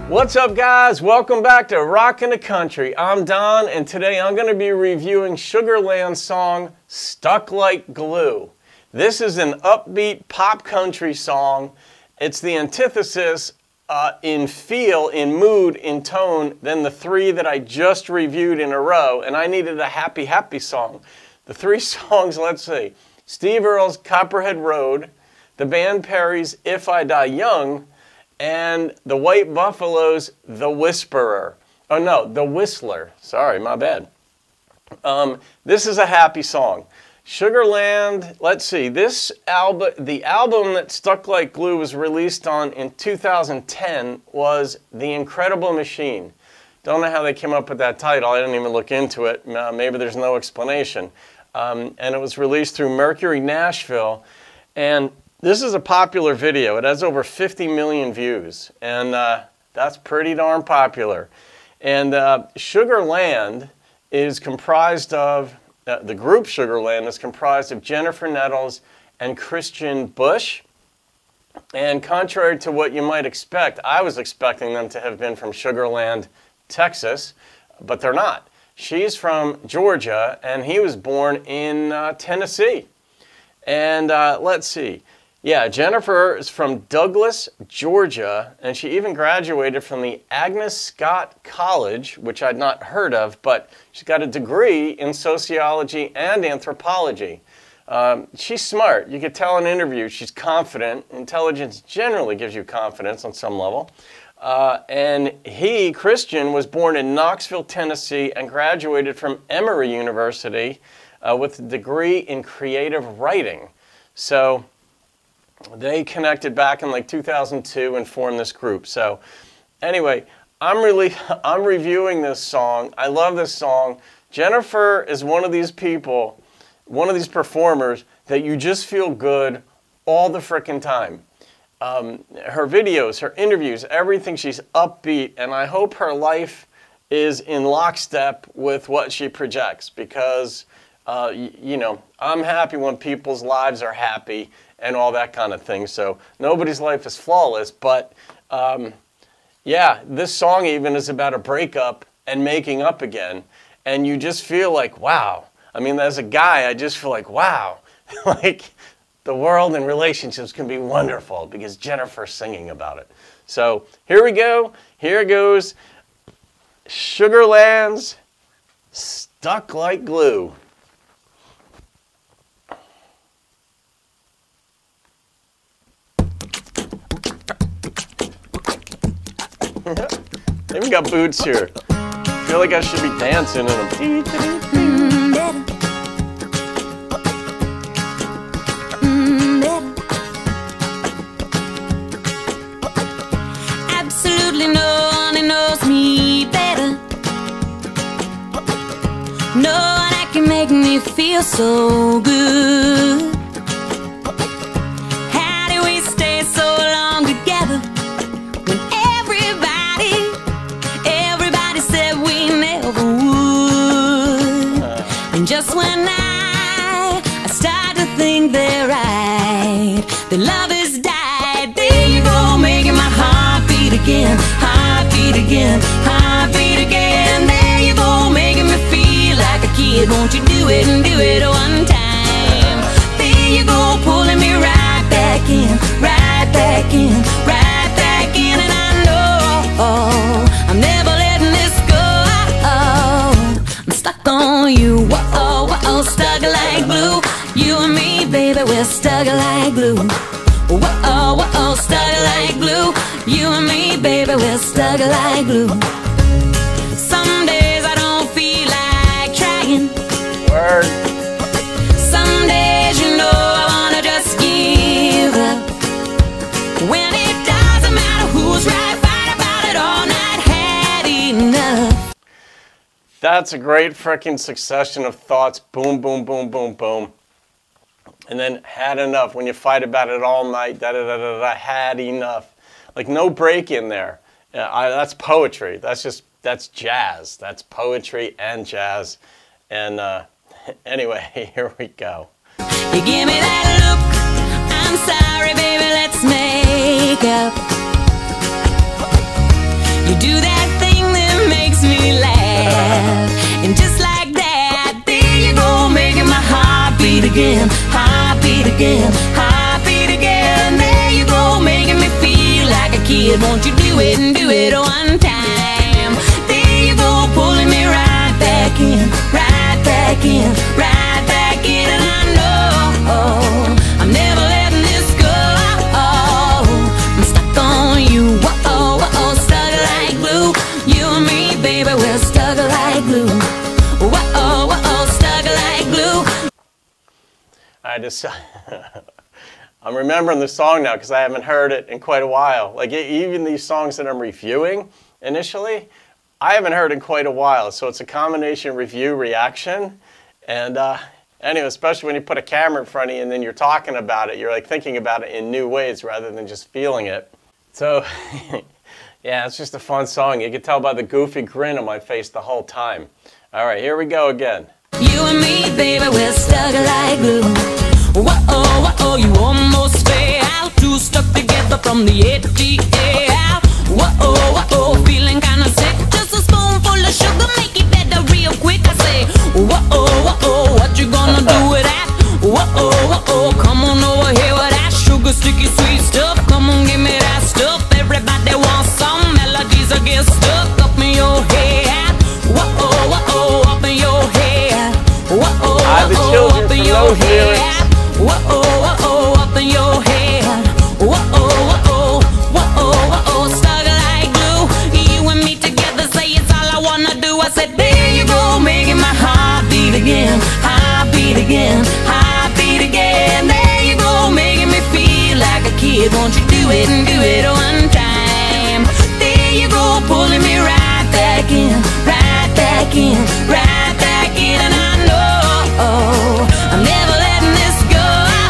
What's up, guys? Welcome back to Rockin' the Country. I'm Don, and today I'm going to be reviewing Sugarland's song, Stuck Like Glue. This is an upbeat pop country song. It's the antithesis in feel, in mood, in tone than the three that I just reviewed in a row, and I needed a happy, happy song. The three songs, let's see. Steve Earle's Copperhead Road, the Band Perry's If I Die Young, and the White Buffalo's The Whisperer. Oh no, The Whistler. Sorry, my bad. This is a happy song. Sugarland, let's see, the album that Stuck Like Glue was released on in 2010 was The Incredible Machine. Don't know how they came up with that title. I didn't even look into it. Maybe there's no explanation. And it was released through Mercury Nashville. And this is a popular video. It has over 50 million views, and that's pretty darn popular. And Sugarland is comprised of, the group Sugarland is comprised of Jennifer Nettles and Christian Bush. And contrary to what you might expect, I was expecting them to have been from Sugarland, Texas, but they're not. She's from Georgia, and he was born in Tennessee. And let's see. Yeah, Jennifer is from Douglas, Georgia, and she even graduated from the Agnes Scott College, which I'd not heard of, but she's got a degree in sociology and anthropology. She's smart. You could tell in interviews she's confident. Intelligence generally gives you confidence on some level. And he, Christian, was born in Knoxville, Tennessee, and graduated from Emory University with a degree in creative writing. So they connected back in like 2002 and formed this group. So anyway, I'm reviewing this song. I love this song. Jennifer is one of these people, one of these performers that you just feel good all the frickin' time. Her videos, her interviews, everything, she's upbeat, and I hope her life is in lockstep with what she projects, because you know, I'm happy when people's lives are happy and all that kind of thing. So nobody's life is flawless, but yeah, this song even is about a breakup and making up again, and you just feel like, wow. I mean, as a guy, I just feel like, wow, like the world and relationships can be wonderful because Jennifer's singing about it. So here we go. Here it goes. Sugarland's Stuck Like Glue. They even got boots here. I feel like I should be dancing in them. Absolutely no one knows me better. No one that can make me feel so good. How do we stay so long together when everybody said we never would? And just when I start to think they're right, the love has died. There you go, making my heart beat again, heart beat again, heart beat again. There you go, making me feel like a kid. Won't you do it and do it one time? There you go, pulling me right back in, right back in, right back in. And I know I'm never letting this go. I'm stuck on you, whoa, whoa, stuck like glue. You and me, baby, we're stuck like glue. Whoa, whoa, stuck like glue. You and me, baby, we're stuck like glue. Some days I don't feel like trying. Word. Some days, you know, I wanna just give up. When it doesn't matter who's right, fight about it all night, had enough. That's a great freaking succession of thoughts. Boom, boom, boom, boom, boom. And then had enough. When you fight about it all night, da-da-da-da-da, had enough. Like no break in there. That's poetry. That's jazz. That's poetry and jazz. And anyway, here we go. You give me that look, I'm sorry, baby, let's make up. again, heartbeat again. There you go, making me feel like a kid. Won't you do it and do it one time? There you go, pulling me right back in, right back in, right back in. And I know I'm never letting this go. I'm stuck on you, whoa, whoa, stuck like glue. You and me, baby, we're stuck like glue. Whoa, whoa, stuck like glue. I'm remembering the song now because I haven't heard it in quite a while. Like even these songs that I'm reviewing initially, I haven't heard in quite a while. So it's a combination review reaction. And anyway, especially when you put a camera in front of you and then you're talking about it, you're like thinking about it in new ways rather than just feeling it. So yeah, it's just a fun song. You can tell by the goofy grin on my face the whole time. All right, here we go again. You and me, baby, we're stuck like glue. Whoa, whoa, you almost fell. Two stuck together from the ATL. Whoa, whoa, feeling kinda sick. Just a spoonful of sugar, make it better real quick. I say, whoa, whoa, what you gonna do with that? Whoa, whoa, come on over here with that sugar, sticky, sweet stuff. Come on, give me that stuff. Everybody wants some melodies that get stuck up in your head. Whoa, whoa, up in your head. Whoa, whoa, up in your head. Whoa, whoa, up in your head. Whoa, whoa, whoa, stuck like glue. You and me together, say it's all I wanna do. I said, there you go, making my heart beat again, heartbeat again, heartbeat again. There you go, making me feel like a kid. Won't you do it and do it one time? There you go, pulling me right back in, right back in, right back in. And I know I'm never letting this go.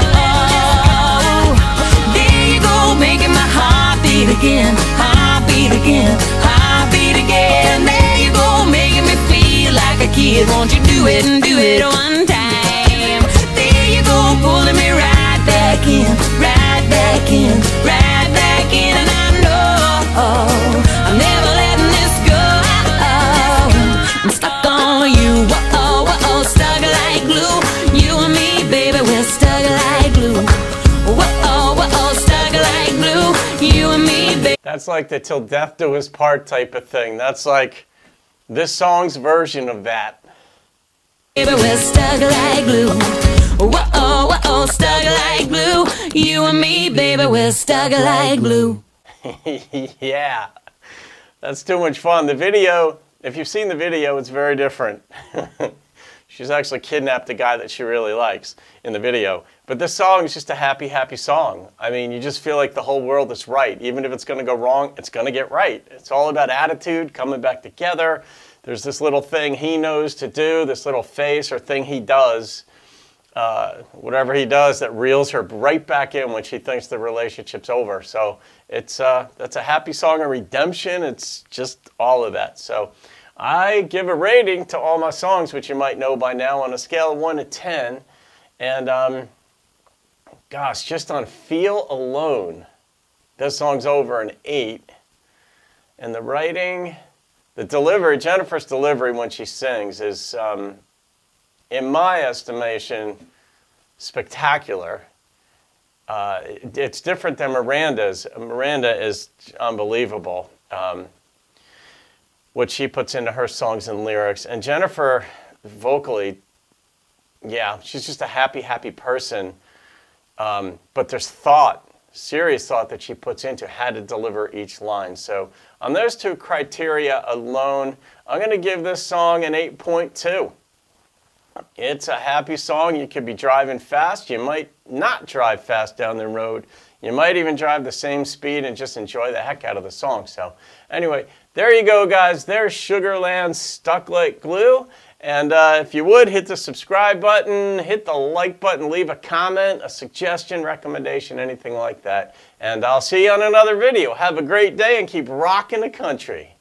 There you go, making my heart beat again, heartbeat again, heartbeat again. There you go, making me feel like a kid. Won't you do it and do it one time? There you go, pulling me right back in, right back in, right back in. And I know I'm never letting this go. I'm stuck on you, whoa, whoa, stuck like glue. You and me, baby, we're stuck like glue. Whoa, whoa, stuck like glue. You and me, baby. That's like the till death do us part type of thing. That's like this song's version of that. Baby, we're stuck like glue. Whoa, whoa, stuck like glue. You and me, baby, we're stuck like glue. Yeah, that's too much fun. The video, if you've seen the video, it's very different. She's actually kidnapped a guy that she really likes in the video. But this song is just a happy, happy song. I mean, you just feel like the whole world is right. Even if it's going to go wrong, it's going to get right. It's all about attitude, coming back together. There's this little thing he knows to do, this little face or thing he does, whatever he does that reels her right back in when she thinks the relationship's over. So it's that's a happy song of redemption. It's just all of that. So I give a rating to all my songs, which you might know by now, on a scale of 1 to 10. And gosh, just on feel alone, this song's over an 8. And the writing, the delivery, Jennifer's delivery when she sings is, in my estimation, spectacular. It's different than Miranda's. Miranda is unbelievable. What she puts into her songs and lyrics. And Jennifer, vocally, yeah, she's just a happy, happy person. But there's thought, serious thought that she puts into how to deliver each line. So on those two criteria alone, I'm going to give this song an 8.2. It's a happy song. You could be driving fast. You might not drive fast down the road. You might even drive the same speed and just enjoy the heck out of the song. So anyway, there you go, guys. There's Sugarland, Stuck Like Glue. And if you would, hit the subscribe button, hit the like button, leave a comment, a suggestion, recommendation, anything like that. And I'll see you on another video. Have a great day and keep rocking the country.